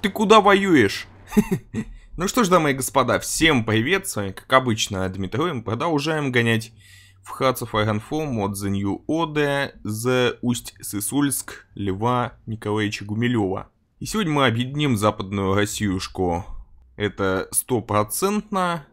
Ты куда воюешь? Ну что ж, дамы и господа, всем привет, с вами, как обычно, Дмитрий. Мы продолжаем гонять в Hearts of Ironforge mod The New Order за Усть-Сысульск Льва Николаевича Гумилева. И сегодня мы объединим западную Россиюшку. Это стопроцентно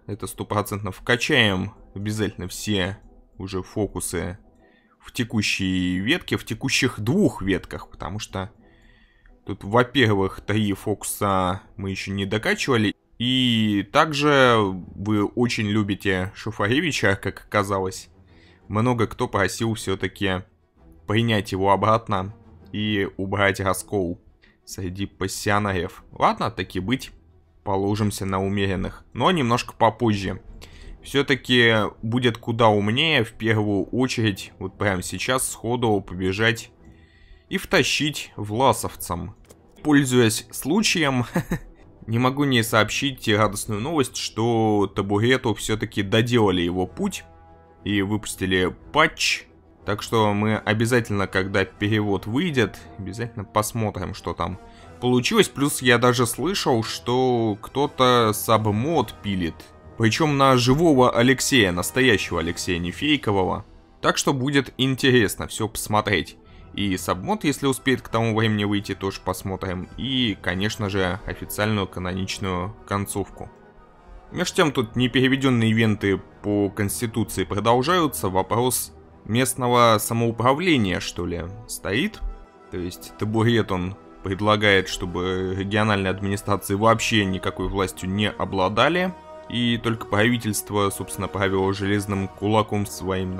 вкачаем обязательно все уже фокусы в текущей ветке, в текущих двух ветках, потому что тут, во-первых, 3 фокуса мы еще не докачивали, и также вы очень любите Шуфаревича, как оказалось. Много кто просил все-таки принять его обратно и убрать раскол среди пассионариев. Ладно, таки быть, положимся на умеренных, но немножко попозже. Все-таки будет куда умнее в первую очередь, вот прямо сейчас сходу побежать и втащить власовцам. Пользуясь случаем, не могу не сообщить радостную новость, что Табурету все-таки доделали его путь и выпустили патч. Так что мы обязательно, когда перевод выйдет, обязательно посмотрим, что там получилось. Плюс я даже слышал, что кто-то сабмод пилит. Причем на живого Алексея, настоящего Алексея, не фейкового. Так что будет интересно все посмотреть. И сабмод, если успеет к тому времени выйти, тоже посмотрим. И, конечно же, официальную каноничную концовку. Между тем, тут непереведенные ивенты по Конституции продолжаются. Вопрос местного самоуправления, что ли, стоит. То есть Табурет, он предлагает, чтобы региональные администрации вообще никакой властью не обладали. И только правительство, собственно, правило железным кулаком своим,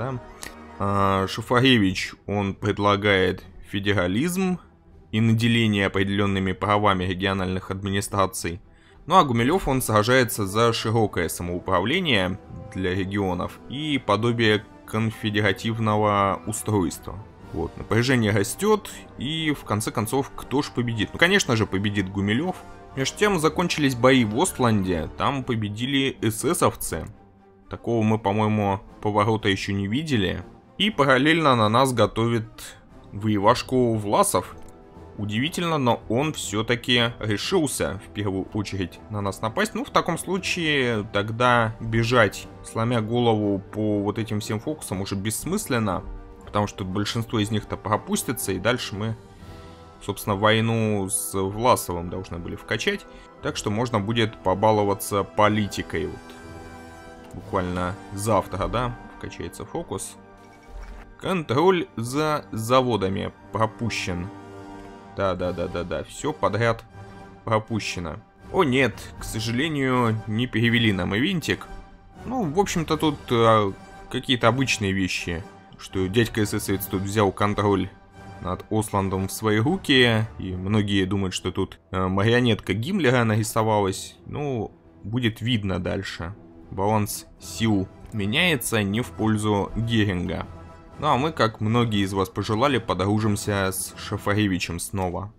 да. Шуфаревич, он предлагает федерализм и наделение определенными правами региональных администраций. Ну а Гумилев, он сражается за широкое самоуправление для регионов и подобие конфедеративного устройства. Вот, напряжение растет, и в конце концов, кто ж победит? Ну, конечно же, победит Гумилев. Между тем, закончились бои в Остланде, там победили эсэсовцы. Такого мы, по-моему, поворота еще не видели. И параллельно на нас готовит воевашку Власов. Удивительно, но он все-таки решился в первую очередь на нас напасть. Ну, в таком случае, тогда бежать, сломя голову по вот этим всем фокусам, уже бессмысленно. Потому что большинство из них-то пропустится, и дальше мы, собственно, войну с Власовым должны были вкачать. Так что можно будет побаловаться политикой. Вот. Буквально завтра, да, вкачается фокус. Контроль за заводами пропущен. Да, все подряд пропущено. О нет, к сожалению, не перевели нам ивентик. Ну, в общем-то, тут какие-то обычные вещи. Что дядька эсэсовец тут взял контроль над Остландом в свои руки. И многие думают, что тут марионетка Гиммлера нарисовалась. Ну, будет видно дальше. Баланс сил меняется не в пользу Геринга. Ну а мы, как многие из вас пожелали, подружимся с Шуфаревичем снова.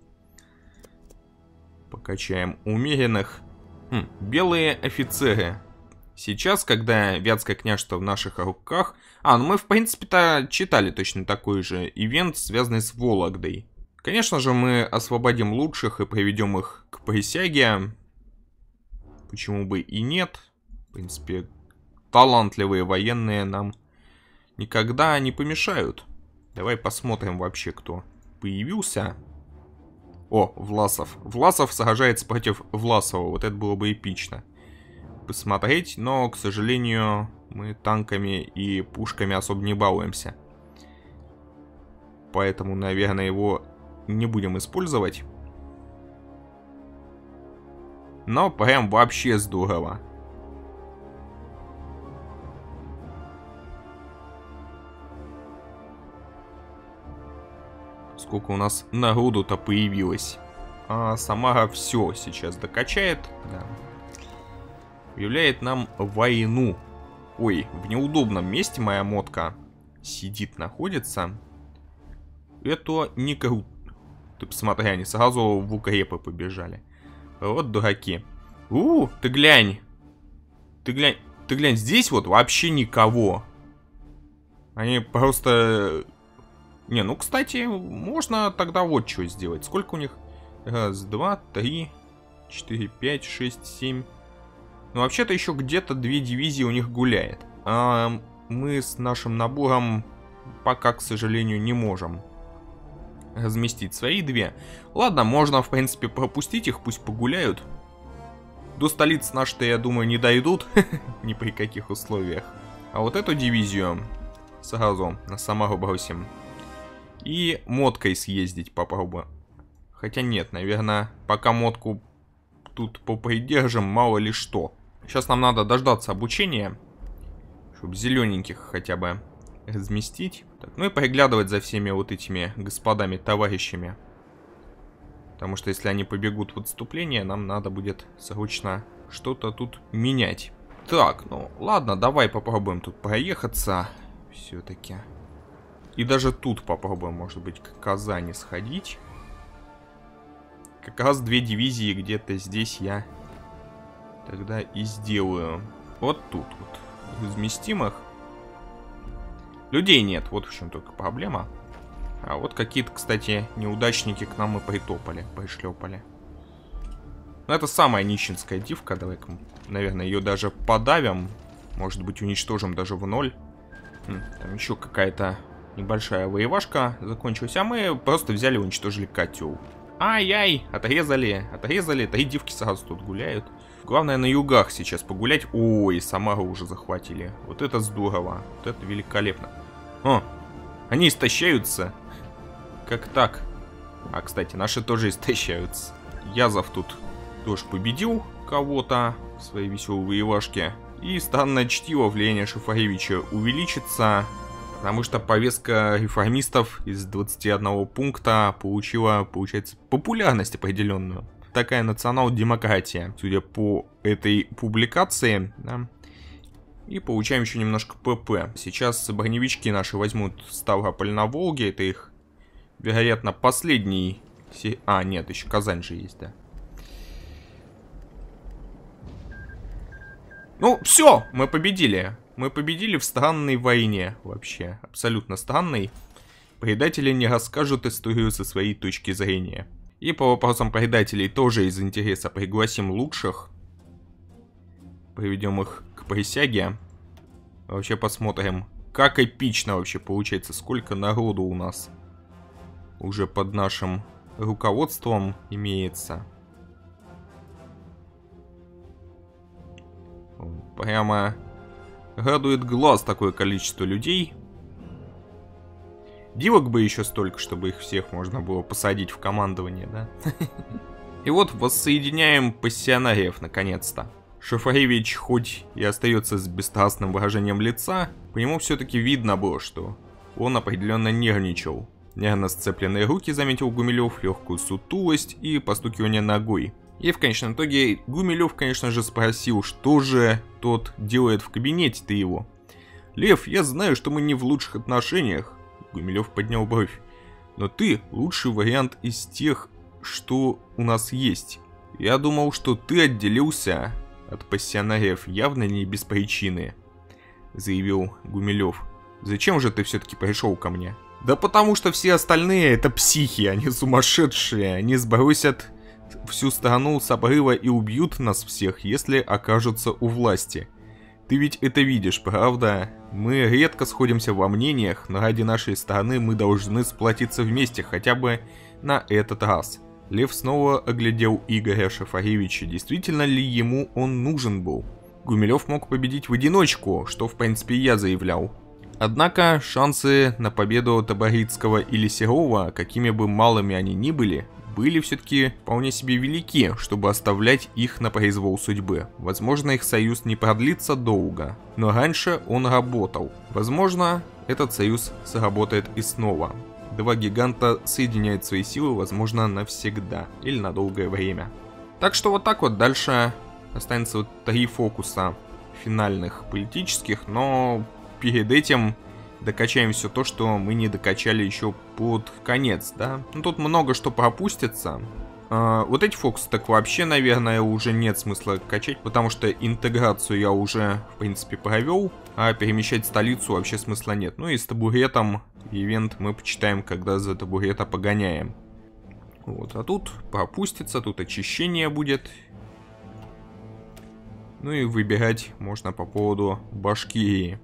Покачаем умеренных. Белые офицеры. Сейчас, когда Вятское княжество в наших руках... ну мы, в принципе-то, читали точно такой же ивент, связанный с Вологдой. Конечно же, мы освободим лучших и приведем их к присяге. Почему бы и нет? В принципе, талантливые военные нам никогда не помешают. Давай посмотрим вообще, кто появился. О, Власов. Власов сражается против Власова. Вот это было бы эпично посмотреть, но, к сожалению, мы танками и пушками особо не балуемся. Поэтому, наверное, его не будем использовать. Но прям вообще здорово. Сколько у нас народу-то появилось. А Самара все сейчас докачает. Да. Объявляет нам войну. Ой, в неудобном месте моя модка сидит, находится. Это не круто. Ты посмотри, они сразу в укрепы побежали. Вот дураки. Ты глянь. Ты глянь, здесь вот вообще никого. Они просто... Не, ну, кстати, можно тогда вот что сделать. Сколько у них? Раз, два, три, 4, 5, 6, 7. Ну, вообще-то еще где-то 2 дивизии у них гуляет. А мы с нашим набором пока, к сожалению, не можем разместить свои 2. Ладно, можно, в принципе, пропустить их, пусть погуляют. До столицы наши-то, я думаю, не дойдут. Ни при каких условиях. А вот эту дивизию сразу на Самару бросим. И модкой съездить попробуем. Хотя нет, наверное, пока модку тут попридержим, мало ли что. Сейчас нам надо дождаться обучения, чтобы зелененьких хотя бы разместить. Так, ну и приглядывать за всеми вот этими господами, товарищами. Потому что если они побегут в отступление, нам надо будет срочно что-то тут менять. Так, ну ладно, давай попробуем тут проехаться. Все-таки. И даже тут попробуем, может быть, к Казани сходить. Как раз 2 дивизии где-то здесь я тогда и сделаю. Вот тут вот. Разместим их. Людей нет, вот в чем только проблема. А вот какие-то, кстати, неудачники к нам и притопали, пришлепали. Ну, это самая нищенская дивка. Давай-ка, наверное, ее даже подавим. Может быть, уничтожим даже в 0. Там еще какая-то небольшая воевашка закончилась. А мы просто взяли и уничтожили котел. Ай-яй, отрезали. 3 дивки сразу тут гуляют. Главное на югах сейчас погулять. Ой, Самару уже захватили. Вот это здорово. Вот это великолепно. О, они истощаются. Как так? А, кстати, наши тоже истощаются. Язов тут тоже победил кого-то в своей веселой воевашке. И странное чтиво влияние Шафаревича увеличится. Потому что повестка реформистов из 21 пункта получила, получается, популярность определенную. Такая национал-демократия, судя по этой публикации, да. И получаем еще немножко ПП. Сейчас броневички наши возьмут Ставрополь на Волге. Это их, вероятно, последний... А, нет, еще Казань же есть, да. Ну, все, мы победили. Мы победили в странной войне, вообще. Абсолютно странной. Предатели не расскажут историю со своей точки зрения. И по вопросам предателей тоже из интереса пригласим лучших. Приведем их к присяге. Вообще посмотрим, как эпично вообще получается, сколько народу у нас уже под нашим руководством имеется. Прямо радует глаз такое количество людей. Дивок бы еще столько, чтобы их всех можно было посадить в командование, да? И вот воссоединяем пассионариев наконец-то. Шафаревич хоть и остается с бесстрастным выражением лица, по нему все-таки видно было, что он определенно нервничал. Нервно сцепленные руки заметил Гумилев, легкую сутулость и постукивание ногой. И в конечном итоге Гумилев, конечно же, спросил, что же тот делает в кабинете-то его. «Лев, я знаю, что мы не в лучших отношениях». Гумилев поднял бровь. «Но ты лучший вариант из тех, что у нас есть. Я думал, что ты отделился от пассионариев явно не без причины», заявил Гумилев. «Зачем же ты все-таки пришел ко мне?» «Да потому что все остальные это психи, они сумасшедшие. Они сбросят всю страну с обрыва и убьют нас всех, если окажутся у власти. Ты ведь это видишь, правда? Мы редко сходимся во мнениях, но ради нашей страны мы должны сплотиться вместе хотя бы на этот раз». Лев снова оглядел Игоря Шафаревича. Действительно ли ему он нужен был? Гумилев мог победить в одиночку, что в принципе я заявлял. Однако шансы на победу Табарицкого или Серова, какими бы малыми они ни были все-таки вполне себе велики, чтобы оставлять их на произвол судьбы. Возможно, их союз не продлится долго, но раньше он работал. Возможно, этот союз сработает и снова. Два гиганта соединяют свои силы, возможно, навсегда или на долгое время. Так что вот так вот дальше останется вот 3 фокуса финальных политических, но перед этим докачаем все то, что мы не докачали еще под конец, да. Ну, тут много что пропустится. Вот эти фокусы так вообще, наверное, уже нет смысла качать, потому что интеграцию я уже, в принципе, провел, а перемещать столицу вообще смысла нет. Ну и с табуретом ивент мы почитаем, когда за табурета погоняем. Вот, а тут пропустится, тут очищение будет. Ну и выбирать можно по поводу Башкирии.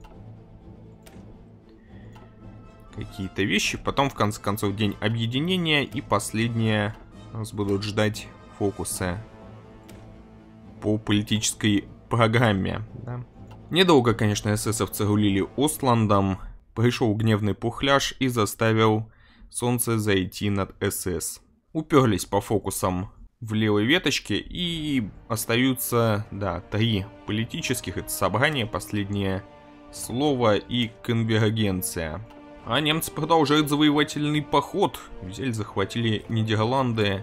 Какие-то вещи. Потом, в конце концов, день объединения. И последнее нас будут ждать фокусы по политической программе. Да? Недолго, конечно, эсэсовцы рулили Остландом. Пришел гневный пухляж и заставил солнце зайти над СС. Уперлись по фокусам в левой веточке и остаются, да, 3 политических. Это собрание, последнее слово и конвергенция. А немцы продолжают завоевательный поход. Взяли, захватили Нидерланды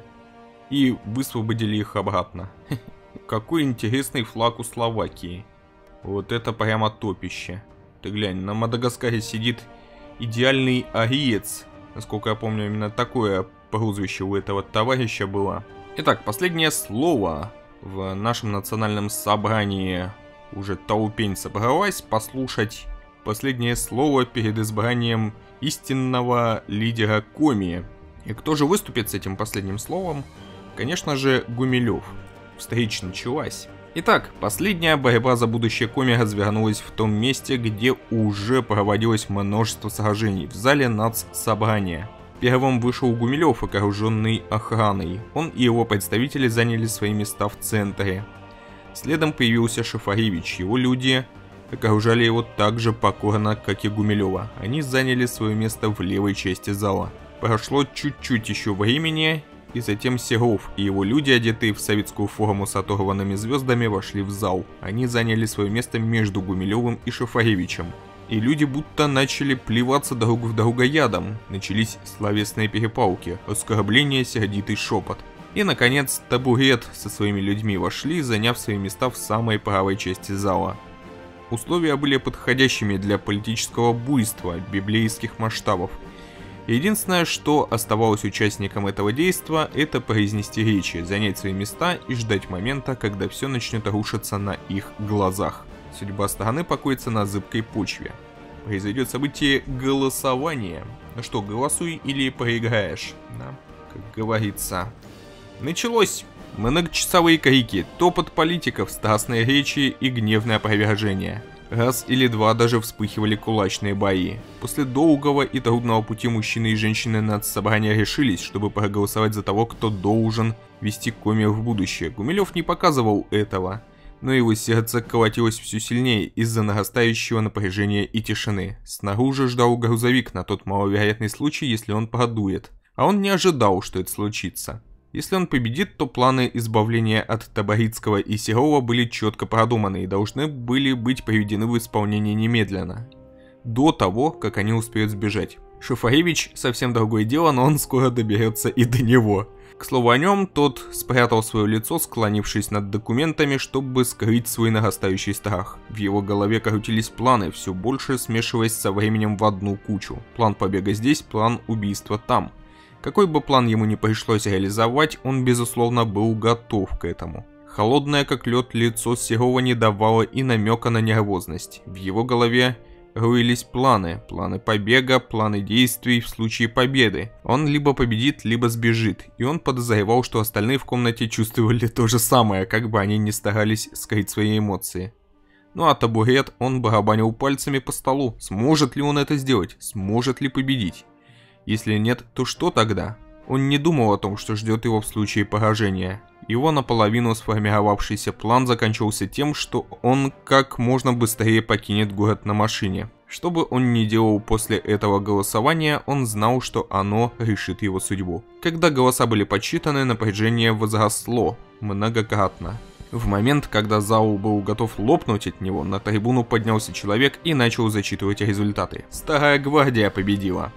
и высвободили их обратно. Какой интересный флаг у Словакии. Вот это прямо топище. Ты глянь, на Мадагаскаре сидит идеальный ариец. Насколько я помню, именно такое прозвище у этого товарища было. Итак, последнее слово в нашем национальном собрании. Уже толпень собралась послушать последнее слово перед избранием истинного лидера Коми. И кто же выступит с этим последним словом? Конечно же, Гумилев. Встреча началась. Итак, последняя борьба за будущее Коми развернулась в том месте, где уже проводилось множество сражений, в зале нацсобрания. Первым вышел Гумилев, окруженный охраной. Он и его представители заняли свои места в центре. Следом появился Шафаревич. Его люди окружали его так же покорно, как и Гумилева. Они заняли свое место в левой части зала. Прошло чуть-чуть еще времени, и затем Серов и его люди, одетые в советскую форму с оторванными звездами, вошли в зал. Они заняли свое место между Гумилевым и Шафаревичем. И люди будто начали плеваться друг в друга ядом. Начались словесные перепалки, оскорбления, сердитый шепот. И, наконец, Табурет со своими людьми вошли, заняв свои места в самой правой части зала. Условия были подходящими для политического буйства библейских масштабов. Единственное, что оставалось участникам этого действа, это произнести речи, занять свои места и ждать момента, когда все начнет рушиться на их глазах. Судьба страны покоится на зыбкой почве. Произойдет событие голосования. Ну что, голосуй или проиграешь, да? Как говорится. Началось. Многочасовые крики, топот политиков, страстные речи и гневное опровержение. Раз или два даже вспыхивали кулачные бои. После долгого и трудного пути мужчины и женщины нацсобрания решились, чтобы проголосовать за того, кто должен вести Коми в будущее. Гумилев не показывал этого, но его сердце колотилось все сильнее из-за нарастающего напряжения и тишины. Снаружи ждал грузовик на тот маловероятный случай, если он продует. А он не ожидал, что это случится. Если он победит, то планы избавления от Табарицкого и Серова были четко продуманы и должны были быть приведены в исполнение немедленно, до того, как они успеют сбежать. Шафаревич совсем другое дело, но он скоро доберется и до него. К слову о нем, тот спрятал свое лицо, склонившись над документами, чтобы скрыть свой нарастающий страх. В его голове крутились планы, все больше смешиваясь со временем в одну кучу. План побега здесь, план убийства там. Какой бы план ему ни пришлось реализовать, он безусловно был готов к этому. Холодное как лед лицо Серова не давало и намека на нервозность. В его голове роились планы побега, планы действий в случае победы. Он либо победит, либо сбежит, и он подозревал, что остальные в комнате чувствовали то же самое, как бы они ни старались скрыть свои эмоции. Ну а Табурет, он барабанил пальцами по столу. Сможет ли он это сделать? Сможет ли победить? Если нет, то что тогда? Он не думал о том, что ждет его в случае поражения. Его наполовину сформировавшийся план заканчивался тем, что он как можно быстрее покинет город на машине. Что бы он ни делал после этого голосования, он знал, что оно решит его судьбу. Когда голоса были подсчитаны, напряжение возросло многократно. В момент, когда зал был готов лопнуть от него, на трибуну поднялся человек и начал зачитывать результаты. Старая гвардия победила.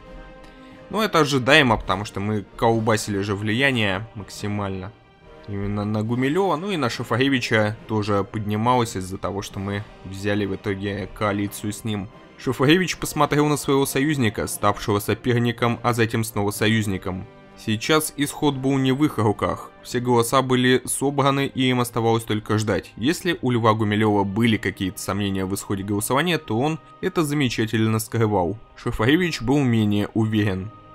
Ну, это ожидаемо, потому что мы колбасили же влияние максимально. Именно на Гумилева, ну и на Шафаревича тоже поднималось из-за того, что мы взяли в итоге коалицию с ним. Шафаревич посмотрел на своего союзника, ставшего соперником, а затем снова союзником. Сейчас исход был не в их руках. Все голоса были собраны, и им оставалось только ждать. Если у Льва Гумилева были какие-то сомнения в исходе голосования, то он это замечательно скрывал. Шафаревич был менее уверен.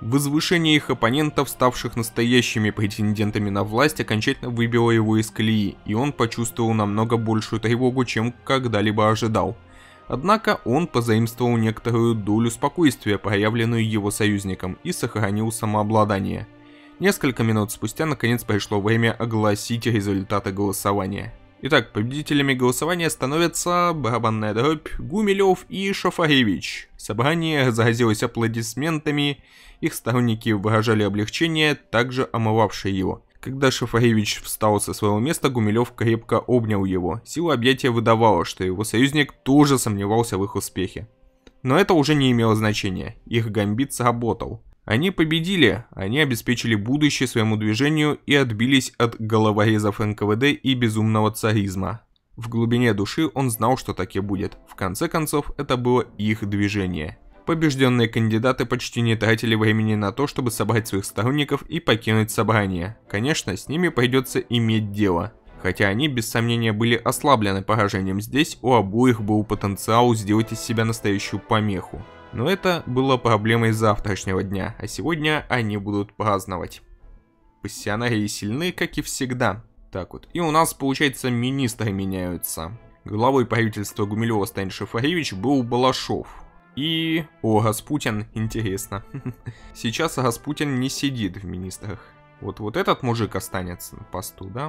Возвышение их оппонентов, ставших настоящими претендентами на власть, окончательно выбило его из колеи, и он почувствовал намного большую тревогу, чем когда-либо ожидал. Однако он позаимствовал некоторую долю спокойствия, проявленную его союзником, и сохранил самообладание. Несколько минут спустя наконец пришло время огласить результаты голосования. Итак, победителями голосования становятся барабанная дробь, Гумилев и Шафаревич. Собрание разразилось аплодисментами, их сторонники выражали облегчение, также омывавшее его. Когда Шафаревич встал со своего места, Гумилев крепко обнял его. Сила объятия выдавала, что его союзник тоже сомневался в их успехе. Но это уже не имело значения, их гамбит сработал. Они победили, они обеспечили будущее своему движению и отбились от головорезов НКВД и безумного царизма. В глубине души он знал, что так и будет. В конце концов, это было их движение. Побежденные кандидаты почти не тратили времени на то, чтобы собрать своих сторонников и покинуть собрание. Конечно, с ними придется иметь дело. Хотя они без сомнения были ослаблены поражением здесь, у обоих был потенциал сделать из себя настоящую помеху. Но это было проблемой завтрашнего дня, а сегодня они будут праздновать. Пассионарии сильны, как и всегда. Так вот, и у нас, получается, министры меняются. Главой правительства Гумилева станет Шафаревич, был Балашов. И... О, Распутин, интересно. Сейчас Распутин не сидит в министрах. Вот этот мужик останется на посту, да?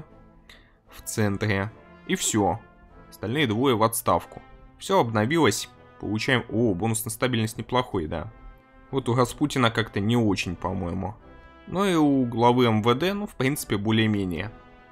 В центре. И все. Остальные двое в отставку. Все обновилось. Получаем... О, бонус на стабильность неплохой, да. Вот у Распутина как-то не очень, по-моему. Ну и у главы МВД, ну, в принципе, более-менее.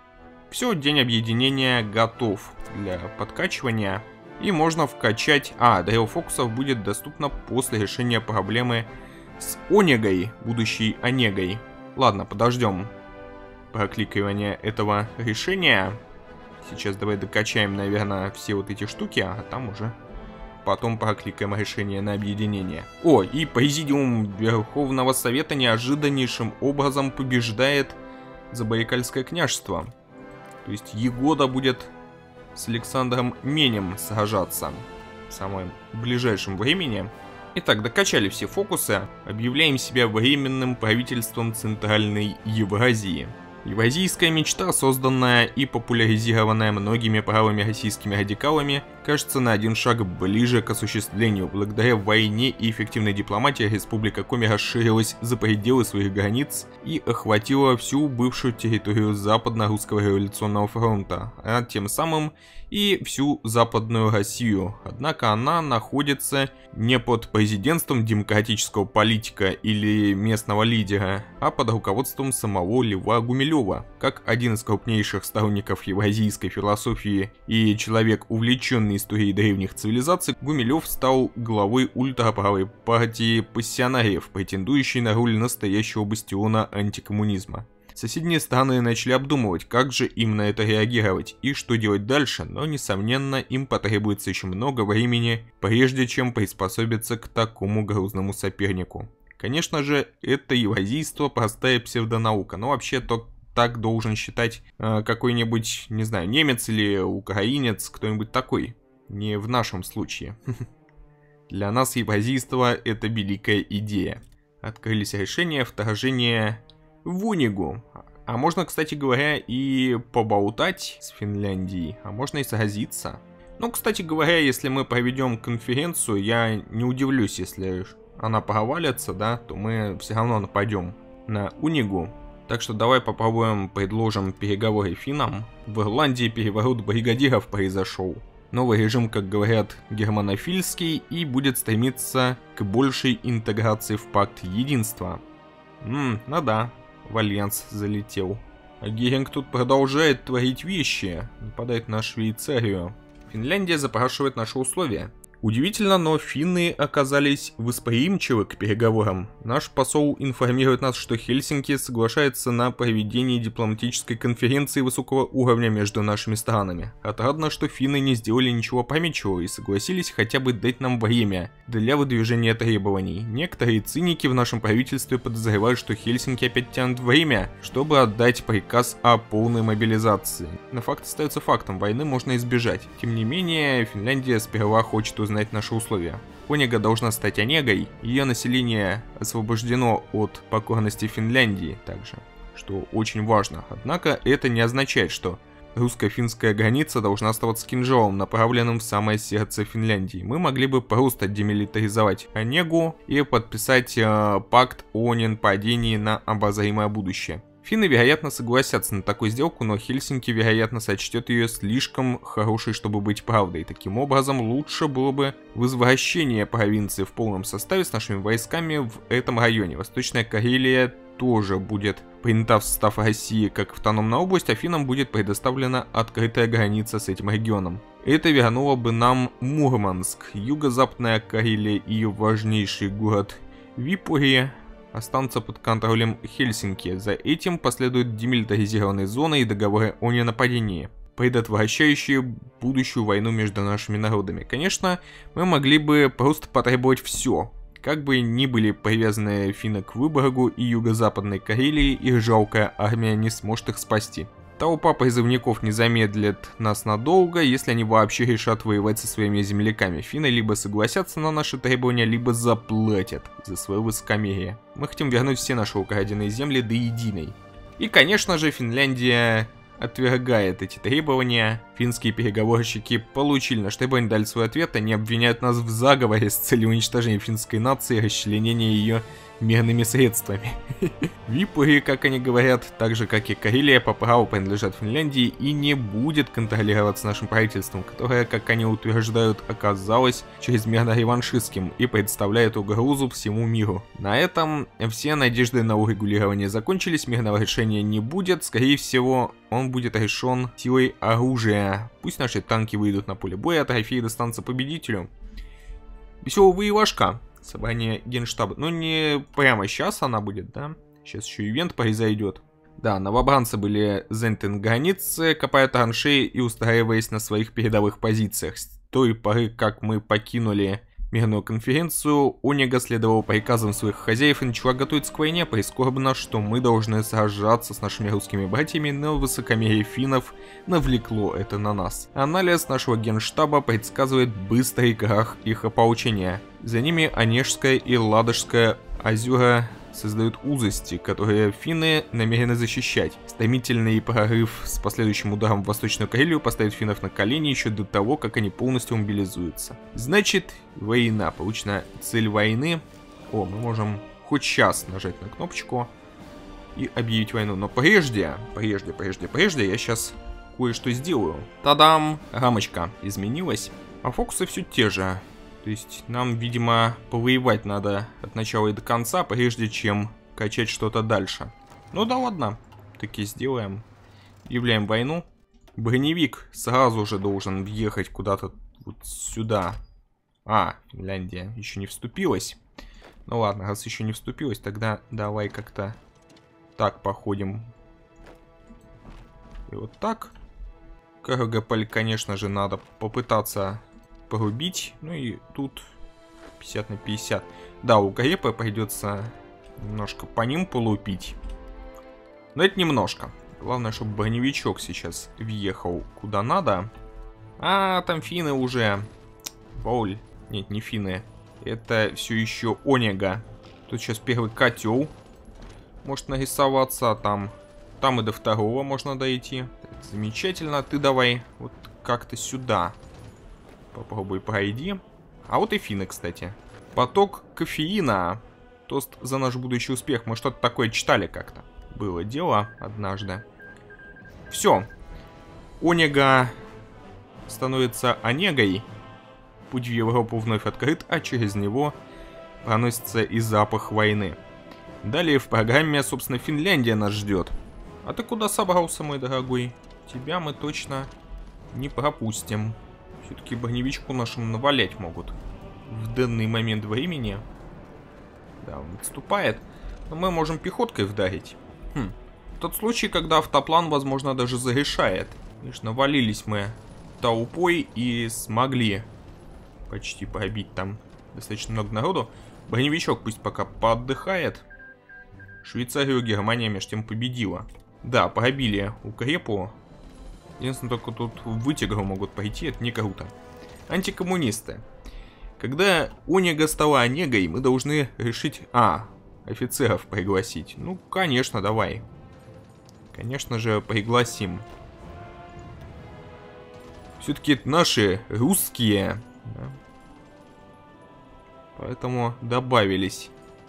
Все, день объединения готов для подкачивания. И можно вкачать... Древо фокусов будет доступно после решения проблемы с Онегой, будущей Онегой. Ладно, подождем прокликивания этого решения. Сейчас давай докачаем, наверное, все вот эти штуки, а там уже... Потом прокликаем решение на объединение. О, и Президиум Верховного Совета неожиданнейшим образом побеждает Забайкальское княжество. То есть Егода будет с Александром Менем сражаться в самом ближайшем времени. Итак, докачали все фокусы. Объявляем себя временным правительством Центральной Евразии. Евразийская мечта, созданная и популяризированная многими правыми российскими радикалами, кажется на один шаг ближе к осуществлению. Благодаря войне и эффективной дипломатии Республика Коми расширилась за пределы своих границ и охватила всю бывшую территорию Западно-Русского революционного фронта, а тем самым и всю Западную Россию. Однако она находится не под президентством демократического политика или местного лидера, а под руководством самого Льва Гумилева. Как один из крупнейших сторонников евразийской философии и человек, увлеченный историей древних цивилизаций, Гумилев стал главой ультраправой партии пассионариев, претендующей на роль настоящего бастиона антикоммунизма. Соседние страны начали обдумывать, как же им на это реагировать и что делать дальше, но, несомненно, им потребуется еще много времени, прежде чем приспособиться к такому грозному сопернику. Конечно же, это евразийство простая псевдонаука, но вообще-то так должен считать какой-нибудь, не знаю, немец или украинец, кто-нибудь такой. Не в нашем случае. Для нас евразийство — это великая идея. Открылись решения вторжения в Онегу. А можно, кстати говоря, и поболтать с Финляндией, а можно и сразиться. Ну, кстати говоря, если мы проведем конференцию, я не удивлюсь, если она провалится, да, то мы все равно нападем на Онегу. Так что давай попробуем, предложим переговоры финнам. В Ирландии переворот бригадиров произошел. Новый режим, как говорят, германофильский и будет стремиться к большей интеграции в пакт единства. Ну да, в альянс залетел. А Геринг тут продолжает творить вещи, нападает на Швейцарию. Финляндия запрашивает наши условия. Удивительно, но финны оказались восприимчивы к переговорам. Наш посол информирует нас, что Хельсинки соглашается на проведение дипломатической конференции высокого уровня между нашими странами. Отрадно, что финны не сделали ничего опрометчивого и согласились хотя бы дать нам время для выдвижения требований. Некоторые циники в нашем правительстве подозревают, что Хельсинки опять тянут время, чтобы отдать приказ о полной мобилизации. Но факт остается фактом, войны можно избежать. Тем не менее, Финляндия сперва хочет узнать признать наши условия. Онега должна стать Онегой, ее население освобождено от покорности Финляндии также, что очень важно. Однако это не означает, что русско-финская граница должна оставаться кинжалом, направленным в самое сердце Финляндии. Мы могли бы просто демилитаризовать Онегу и подписать пакт о ненападении на обозримое будущее. Финны, вероятно, согласятся на такую сделку, но Хельсинки, вероятно, сочтет ее слишком хорошей, чтобы быть правдой. Таким образом, лучше было бы возвращение провинции в полном составе с нашими войсками в этом районе. Восточная Карелия тоже будет принята в состав России как автономная область, а финнам будет предоставлена открытая граница с этим регионом. Это вернуло бы нам Мурманск. Юго-западная Карелия и ее важнейший город Випури останутся под контролем Хельсинки. За этим последуют демилитаризированные зоны и договоры о ненападении, предотвращающие будущую войну между нашими народами. Конечно, мы могли бы просто потребовать все. Как бы ни были привязаны финны к Выборгу и юго-западной Карелии, их жалкая армия не сможет их спасти. Толпа призывников не замедлит нас надолго, если они вообще решат воевать со своими земляками. Финны либо согласятся на наши требования, либо заплатят за свое высокомерие. Мы хотим вернуть все наши украденные земли до единой. И, конечно же, Финляндия отвергает эти требования. Финские переговорщики получили наш требование, дали свой ответ. Они обвиняют нас в заговоре с целью уничтожения финской нации и расчленения ее мирными средствами. Випури, как они говорят, так же как и Карелия, по праву принадлежат Финляндии и не будет контролироваться нашим правительством, которое, как они утверждают, оказалось чрезмерно реваншистским и представляет угрозу всему миру. На этом все надежды на урегулирование закончились, мирного решения не будет, скорее всего, он будет решен силой оружия. Пусть наши танки выйдут на поле боя, а трофеи достанутся победителю. Веселая воевашка. Собрание генштаба. Ну, не прямо сейчас она будет, да? Сейчас еще ивент произойдет. Да, новобранцы были заняты на границе, копая траншеи и устраиваясь на своих передовых позициях. С той поры, как мы покинули мирную конференцию, Онега следовала приказам своих хозяев и начала готовиться к войне. Прискорбно, что мы должны сражаться с нашими русскими братьями, но высокомерие финнов навлекло это на нас. Анализ нашего генштаба предсказывает быстрый крах их ополчения. За ними Онежская и Ладожская озера создают узости, которые финны намерены защищать. Стремительный прорыв с последующим ударом в Восточную Карелию поставит финнов на колени еще до того, как они полностью мобилизуются. Значит, война. Получена цель войны. О, мы можем хоть сейчас нажать на кнопочку и объявить войну. Но прежде я сейчас кое-что сделаю. Та-дам! Рамочка изменилась, а фокусы все те же. То есть нам, видимо, повоевать надо от начала и до конца, прежде чем качать что-то дальше. Ну да ладно, таки сделаем. Объявляем войну. Броневик сразу же должен въехать куда-то вот сюда. А, Финляндия еще не вступилась. Ну ладно, раз еще не вступилась, тогда давай как-то так походим. И вот так. Каргополь, конечно же, надо попытаться порубить. Ну и тут 50 на 50. Да, у Гарепа придется немножко по ним полупить. Но это немножко. Главное, чтобы броневичок сейчас въехал куда надо. А, там финны уже. Боль. Нет, не финны. Это все еще Онега. Тут сейчас первый котел может нарисоваться. А там и до второго можно дойти. Так, замечательно. Ты давай вот как-то сюда попробуй пройди. А вот и финны, кстати. Поток кофеина. Тост за наш будущий успех. Мы что-то такое читали как-то. Было дело однажды. Все. Онега становится Онегой. Путь в Европу вновь открыт, а через него проносится и запах войны. Далее в программе, собственно, Финляндия нас ждет. А ты куда собрался, мой дорогой? Тебя мы точно не пропустим. Все-таки броневичку нашим навалять могут в данный момент времени. Да, он отступает. Но мы можем пехоткой вдарить. Тот случай, когда автоплан, возможно, даже зарешает. Конечно, валились мы толпой и смогли почти пробить там достаточно много народу. Броневичок пусть пока поотдыхает. Швейцарию Германия между тем победила. Да, пробили укрепу. Единственное, только тут в вытягру могут пойти, это не круто. Антикоммунисты. Когда Онега стала Онегой, мы должны решить... офицеров пригласить. Ну, конечно, давай. Конечно же, пригласим. Все-таки это наши русские. Да? Поэтому добавились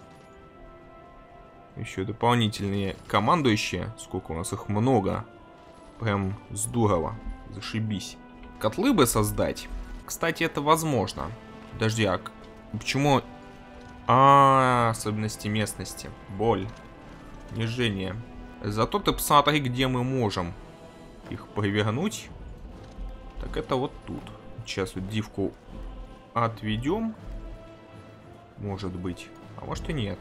еще дополнительные командующие. Сколько у нас их много. Прям здорово. Зашибись. Котлы бы создать. Кстати, это возможно. Подожди, а почему... особенности местности. Боль. Унижение. Зато ты посмотри, где мы можем их привернуть. Так это вот тут. Сейчас вот дивку отведем. Может быть. А может и нет.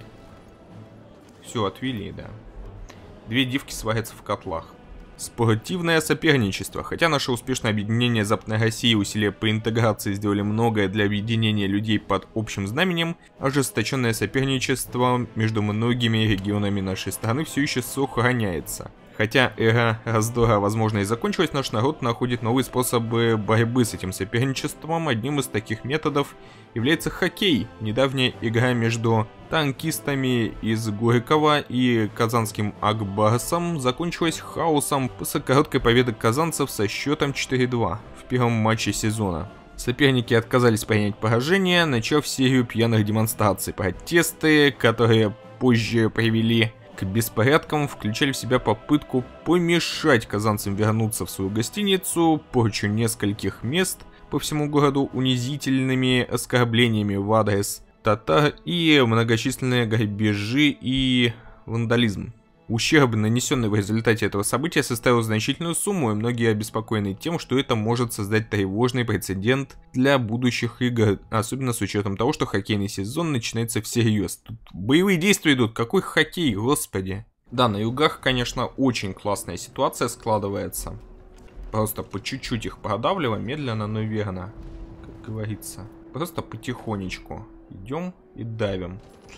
Все, отвели, да. 2 дивки сварятся в котлах. Спортивное соперничество. Хотя наше успешное объединение Западной России и усилия по интеграции сделали многое для объединения людей под общим знаменем, ожесточенное соперничество между многими регионами нашей страны все еще сохраняется. Хотя эра раздора, возможно, и закончилась, наш народ находит новые способы борьбы с этим соперничеством. Одним из таких методов является хоккей. Недавняя игра между танкистами из Горького и казанским Акбарсом закончилась хаосом после короткой победы казанцев со счетом 4-2 в первом матче сезона. Соперники отказались принять поражение, начав серию пьяных демонстраций. Протесты, которые позже привели к беспорядкам, включали в себя попытку помешать казанцам вернуться в свою гостиницу, порчу нескольких мест по всему городу унизительными оскорблениями в адрес татар и многочисленные грабежи и вандализм. Ущерб, нанесенный в результате этого события, составил значительную сумму, и многие обеспокоены тем, что это может создать тревожный прецедент для будущих игр, особенно с учетом того, что хоккейный сезон начинается всерьез. Тут боевые действия идут, какой хоккей, господи. Да, на югах, конечно, очень классная ситуация складывается. Просто по чуть-чуть их продавливаем, медленно, но верно, как говорится. Просто потихонечку идем и давим.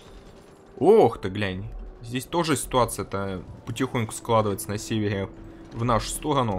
Ох ты, глянь. Здесь тоже ситуация-то потихоньку складывается на севере в нашу сторону.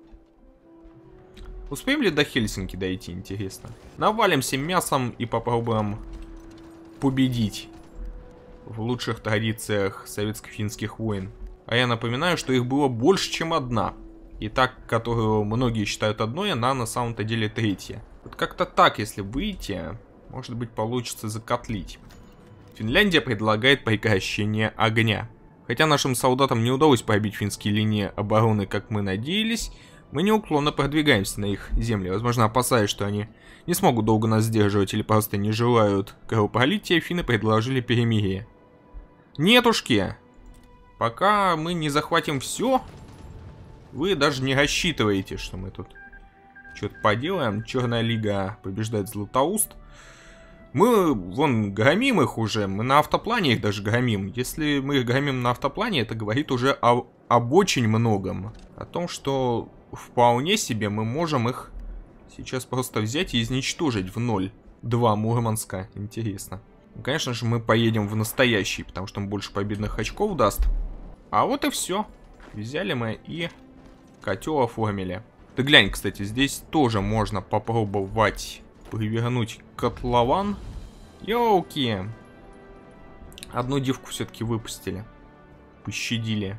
Успеем ли до Хельсинки дойти, интересно? Навалимся мясом и попробуем победить в лучших традициях советско-финских войн. А я напоминаю, что их было больше, чем одна. И так, которую многие считают одной, она на самом-то деле третья. Вот как-то так, если выйти, может быть, получится закотлить. Финляндия предлагает прекращение огня. Хотя нашим солдатам не удалось пробить финские линии обороны, как мы надеялись, мы неуклонно продвигаемся на их земли. Возможно, опасаясь, что они не смогут долго нас сдерживать или просто не желают кровопролития, финны предложили перемирие. Нетушки! Пока мы не захватим все, вы даже не рассчитываете, что мы тут что-то поделаем. Черная лига побеждает Златоуст. Мы, вон, громим их уже, мы на автоплане их даже громим. Если мы их громим на автоплане, это говорит уже об очень многом. О том, что вполне себе мы можем их сейчас просто взять и изничтожить в 0-2 Мурманска. Интересно. Ну, конечно же, мы поедем в настоящий, потому что он больше победных очков даст. А вот и все. Взяли мы и котел оформили. Ты глянь, кстати, здесь тоже можно попробовать привернуть котлован. Ёлки. Одну девку все-таки выпустили. Пощадили.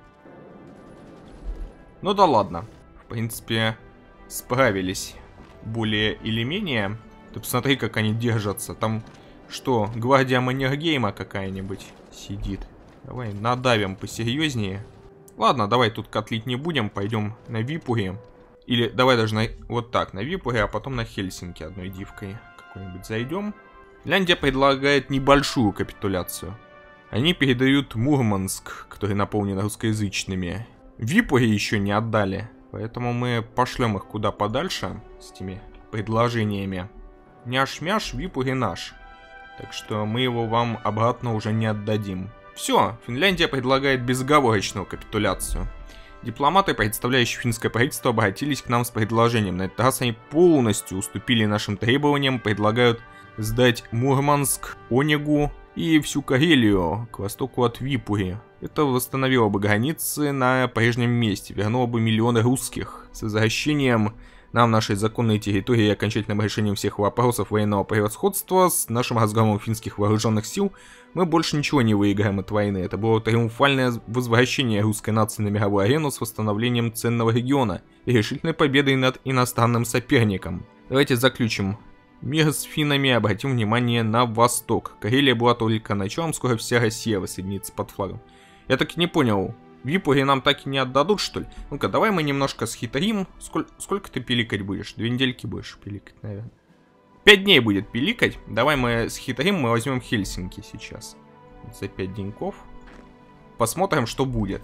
Ну да ладно. В принципе, справились. Более или менее. Ты посмотри, как они держатся. Там что, гвардия Маннергейма какая-нибудь сидит. Давай надавим посерьезнее. Ладно, давай тут котлить не будем. Пойдем на Випуре. Или давай даже вот так, на Випуре, а потом на Хельсинки одной дивкой какой-нибудь зайдем. Финляндия предлагает небольшую капитуляцию. Они передают Мурманск, который наполнен русскоязычными. Випуре еще не отдали, поэтому мы пошлем их куда подальше с этими предложениями. Няш-мяш, Випуре наш. Так что мы его вам обратно уже не отдадим. Все, Финляндия предлагает безоговорочную капитуляцию. Дипломаты, представляющие финское правительство, обратились к нам с предложением. На этот раз они полностью уступили нашим требованиям, предлагают сдать Мурманск, Онегу и всю Карелию к востоку от Випури. Это восстановило бы границы на прежнем месте, вернуло бы миллионы русских с возвращением Нам нашей законной территории и окончательным решением всех вопросов военного превосходства с нашим разгромом финских вооруженных сил мы больше ничего не выиграем от войны. Это было триумфальное возвращение русской нации на мировую арену с восстановлением ценного региона и решительной победой над иностранным соперником. Давайте заключим мир с финнами, обратим внимание на восток. Карелия была только началом, скоро вся Россия воссоединится под флагом. Я так и не понял. Випури нам так и не отдадут, что ли? Ну-ка, давай мы немножко схитрим. Сколько ты пиликать будешь? 2 недельки будешь пиликать, наверное. 5 дней будет пиликать. Давай мы схитрим, мы возьмем Хельсинки сейчас. За 5 деньков. Посмотрим, что будет.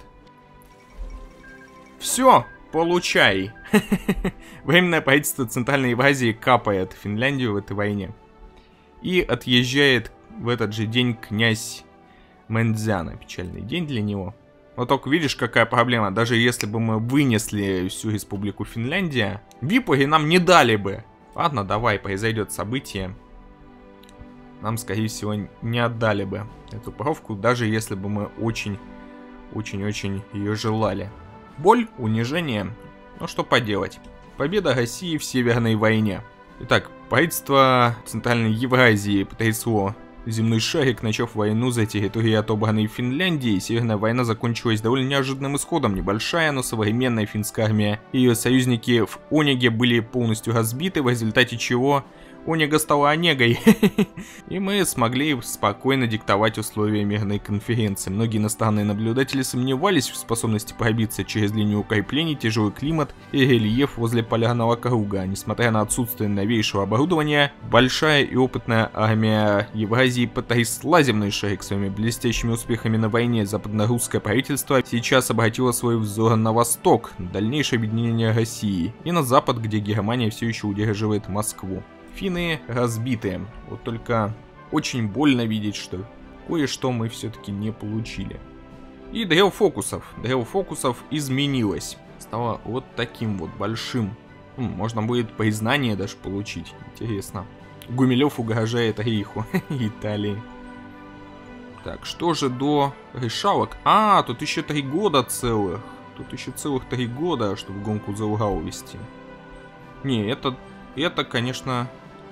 Все, получай. Временное правительство Центральной Евразии капает Финляндию в этой войне. И отъезжает в этот же день князь Мэнзяна. Печальный день для него. Вот только видишь, какая проблема. Даже если бы мы вынесли всю республику Финляндия, Випури нам не дали бы. Ладно, давай, произойдет событие. Нам, скорее всего, не отдали бы эту паровку, даже если бы мы очень-очень ее желали. Боль, унижение. Ну что поделать. Победа России в Северной войне. Итак, правительство Центральной Евразии потрясло земной шарик, начав войну за территории отобранной Финляндии. Северная война закончилась довольно неожиданным исходом. Небольшая, но современная финская армия и ее союзники в Онеге были полностью разбиты, в результате чего Онега стала Онегой. И мы смогли спокойно диктовать условия мирной конференции. Многие иностранные наблюдатели сомневались в способности пробиться через линию укреплений, тяжелый климат и рельеф возле полярного круга. Несмотря на отсутствие новейшего оборудования, большая и опытная армия Евразии потрясла земной шарик своими блестящими успехами на войне. Западно-русское правительство сейчас обратило свой взор на восток, на дальнейшее объединение России, и на запад, где Германия все еще удерживает Москву. Финны разбиты. Вот только очень больно видеть, что кое-что мы все-таки не получили. И дрел фокусов. Дрел фокусов изменилось. Стало вот таким вот большим. Можно будет признание даже получить. Интересно. Гумилев угрожает Рейху Италии. Так, что же до решалок? А, тут еще 3 года целых. Тут еще целых 3 года, чтобы гонку за Урал вести. Не, это, конечно,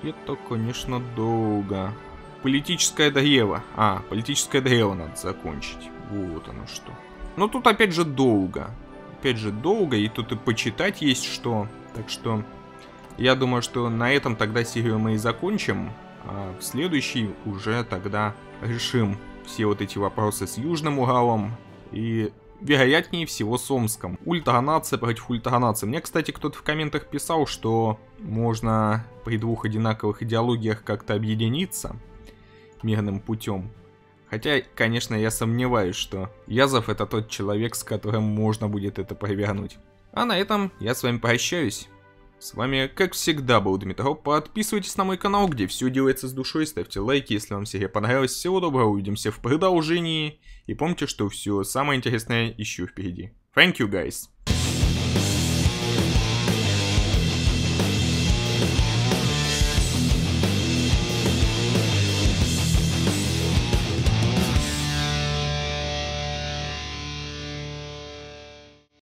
долго. Политическое древо. Политическое древо надо закончить. Вот оно что. Но тут опять же долго. И тут и почитать есть что. Так что, я думаю, что на этом тогда серию мы и закончим. А в следующий уже тогда решим все вот эти вопросы с Южным Уралом. И вероятнее всего с Омском. Ультранация против ультранации. Мне, кстати, кто-то в комментах писал, что можно при 2 одинаковых идеологиях как-то объединиться мирным путем. Хотя, конечно, я сомневаюсь, что Язов это тот человек, с которым можно будет это провернуть. А на этом я с вами прощаюсь. С вами, как всегда, был Дмитро. Подписывайтесь на мой канал, где все делается с душой. Ставьте лайки, если вам серия понравилась. Всего доброго, увидимся в продолжении. И помните, что все самое интересное еще впереди. Thank you, guys!